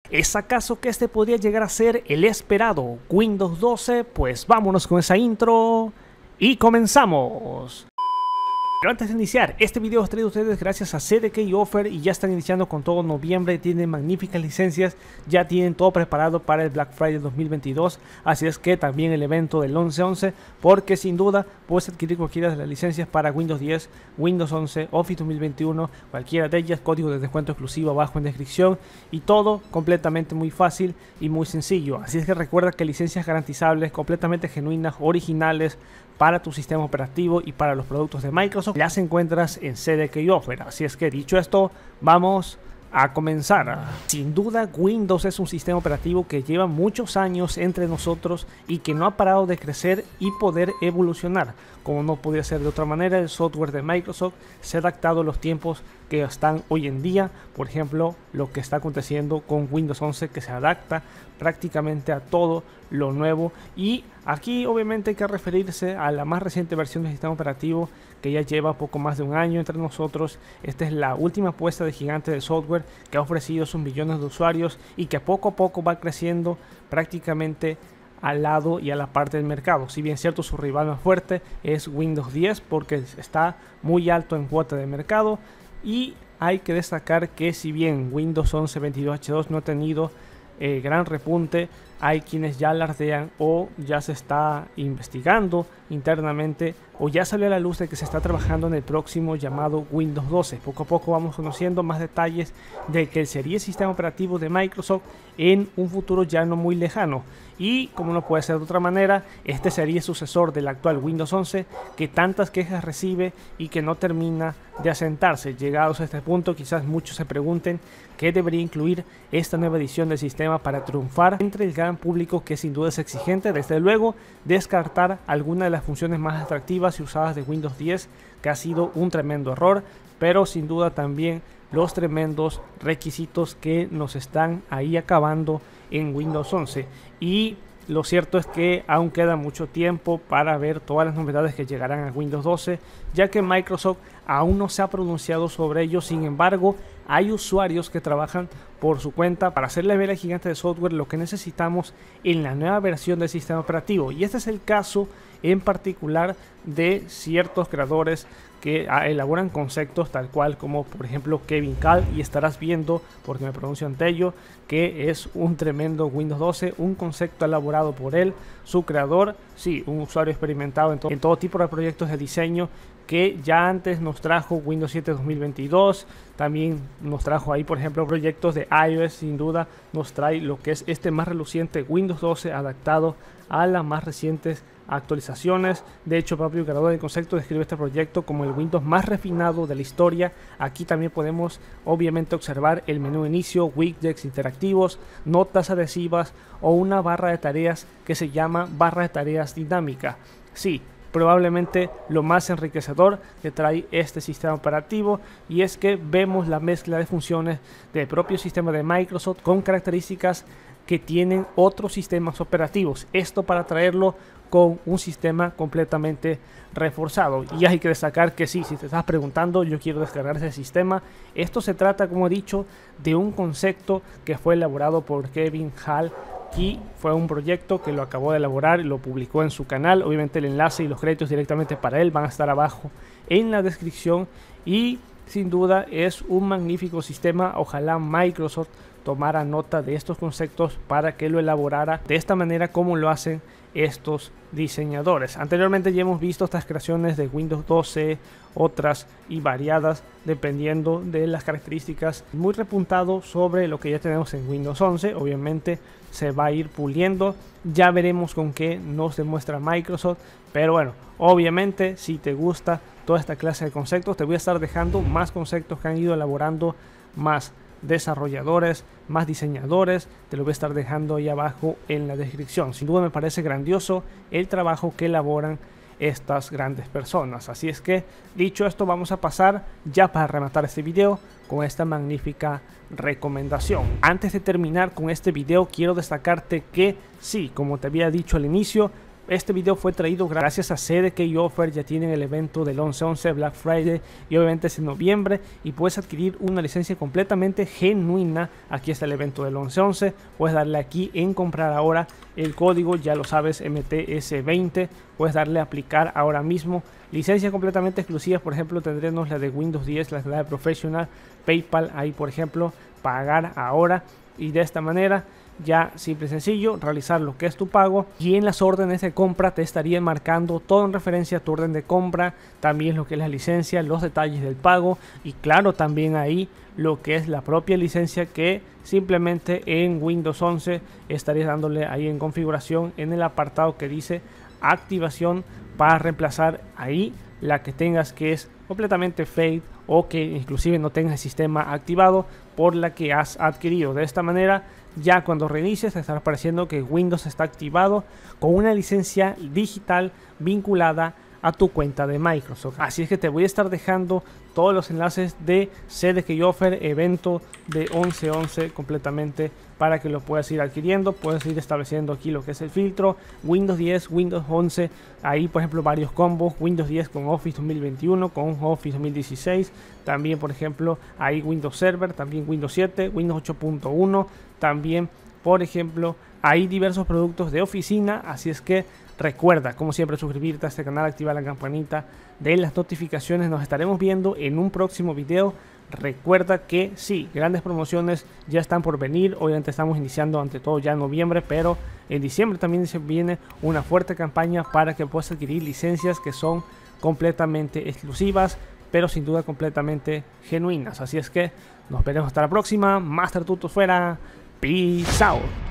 ¿Es acaso que este podría llegar a ser el esperado Windows 12? Pues vámonos con esa intro y comenzamos. Pero antes de iniciar, este video es traído a ustedes gracias a CDK Offer y ya están iniciando con todo noviembre, tienen magníficas licencias, ya tienen todo preparado para el Black Friday 2022, así es que también el evento del 11/11, porque sin duda puedes adquirir cualquiera de las licencias para Windows 10, Windows 11, Office 2021, cualquiera de ellas, código de descuento exclusivo abajo en descripción y todo completamente muy fácil y muy sencillo, así es que recuerda que licencias garantizables, completamente genuinas, originales, para tu sistema operativo y para los productos de Microsoft las encuentras en CDK Offer. Así es que dicho esto, vamos a comenzar. Sin duda Windows es un sistema operativo que lleva muchos años entre nosotros y que no ha parado de crecer y poder evolucionar. Como no podía ser de otra manera, el software de Microsoft se ha adaptado a los tiempos que están hoy en día. Por ejemplo, lo que está aconteciendo con Windows 11, que se adapta prácticamente a todo lo nuevo, y aquí obviamente hay que referirse a la más reciente versión del sistema operativo que ya lleva poco más de un año entre nosotros. Esta es la última apuesta de gigante de software que ha ofrecido sus millones de usuarios y que poco a poco va creciendo prácticamente al lado y a la parte del mercado. Si bien cierto, su rival más fuerte es Windows 10 porque está muy alto en cuota de mercado, y hay que destacar que si bien Windows 11 22H2 no ha tenido gran repunte, hay quienes ya alardean o ya se está investigando internamente o ya salió a la luz de que se está trabajando en el próximo llamado Windows 12. Poco a poco vamos conociendo más detalles de que sería el sistema operativo de Microsoft en un futuro ya no muy lejano. Y como no puede ser de otra manera, este sería el sucesor del actual Windows 11 que tantas quejas recibe y que no termina de asentarse. Llegados a este punto, quizás muchos se pregunten qué debería incluir esta nueva edición del sistema para triunfar entre el gran público, que sin duda es exigente. Desde luego, descartar alguna de las funciones más atractivas y usadas de Windows 10, que ha sido un tremendo error, pero sin duda también los tremendos requisitos que nos están ahí acabando en Windows 11. Y lo cierto es que aún queda mucho tiempo para ver todas las novedades que llegarán a Windows 12, ya que Microsoft aún no se ha pronunciado sobre ello. Sin embargo, hay usuarios que trabajan por su cuenta para hacerle ver al gigante de software lo que necesitamos en la nueva versión del sistema operativo. Y este es el caso en particular de ciertos creadores que elaboran conceptos tal cual como por ejemplo Kevin Kahl, y estarás viendo, porque me pronuncio ante ello, que es un tremendo Windows 12, un concepto elaborado por él, su creador, sí, un usuario experimentado en todo tipo de proyectos de diseño, que ya antes nos trajo Windows 7 2022, también nos trajo ahí por ejemplo proyectos de iOS. Sin duda nos trae lo que es este más reluciente Windows 12 adaptado a las más recientes actualizaciones. De hecho, el propio creador del concepto describe este proyecto como el Windows más refinado de la historia. Aquí también podemos obviamente observar el menú inicio, widgets interactivos, notas adhesivas o una barra de tareas que se llama barra de tareas dinámica. Sí, probablemente lo más enriquecedor que trae este sistema operativo, y es que vemos la mezcla de funciones del propio sistema de Microsoft con características que tienen otros sistemas operativos. Esto para traerlo con un sistema completamente reforzado. Y hay que destacar que sí, si te estás preguntando, yo quiero descargar ese sistema, esto se trata, como he dicho, de un concepto que fue elaborado por Kevin Kahl, y fue un proyecto que lo acabó de elaborar y lo publicó en su canal. Obviamente el enlace y los créditos directamente para él van a estar abajo en la descripción, y sin duda es un magnífico sistema. Ojalá Microsoft tomara nota de estos conceptos para que lo elaborara de esta manera como lo hacen estos diseñadores. Anteriormente ya hemos visto estas creaciones de Windows 12, otras y variadas dependiendo de las características, muy repuntado sobre lo que ya tenemos en Windows 11. Obviamente se va a ir puliendo, ya veremos con qué nos demuestra Microsoft, pero bueno, obviamente si te gusta toda esta clase de conceptos, te voy a estar dejando más conceptos que han ido elaborando más desarrolladores, más diseñadores, te lo voy a estar dejando ahí abajo en la descripción. Sin duda me parece grandioso el trabajo que elaboran estas grandes personas. Así es que, dicho esto, vamos a pasar ya para rematar este video con esta magnífica recomendación. Antes de terminar con este video, quiero destacarte que sí, como te había dicho al inicio, Este video fue traído gracias a CDK Offer. Ya tienen el evento del 11/11, Black Friday, y obviamente es en noviembre y puedes adquirir una licencia completamente genuina. Aquí está el evento del 11/11, puedes darle aquí en comprar ahora, el código ya lo sabes, MTS20, puedes darle a aplicar ahora mismo. Licencias completamente exclusivas, por ejemplo tendremos la de Windows 10, la de Professional, PayPal, ahí por ejemplo, pagar ahora, y de esta manera ya simple y sencillo realizar lo que es tu pago, y en las órdenes de compra te estarían marcando todo en referencia a tu orden de compra, también lo que es la licencia, los detalles del pago, y claro también ahí lo que es la propia licencia, que simplemente en Windows 11 estarías dándole ahí en configuración en el apartado que dice activación, para reemplazar ahí la que tengas que es completamente fake o que inclusive no tengas el sistema activado por la que has adquirido. De esta manera ya cuando reinicies te estará apareciendo que Windows está activado con una licencia digital vinculada a tu cuenta de Microsoft. Así es que te voy a estar dejando todos los enlaces de CDK Offer, evento de 11/11 completamente, para que lo puedas ir adquiriendo. Puedes ir estableciendo aquí lo que es el filtro, Windows 10, Windows 11, ahí por ejemplo varios combos, Windows 10 con Office 2021, con Office 2016, también por ejemplo ahí Windows Server, también Windows 7, Windows 8.1, también por ejemplo hay diversos productos de oficina. Así es que recuerda, como siempre, suscribirte a este canal, activar la campanita de las notificaciones. Nos estaremos viendo en un próximo video. Recuerda que sí, grandes promociones ya están por venir. Obviamente estamos iniciando ante todo ya en noviembre, pero en diciembre también se viene una fuerte campaña para que puedas adquirir licencias que son completamente exclusivas, pero sin duda completamente genuinas. Así es que nos veremos hasta la próxima. Master Tutos fuera. Peace out.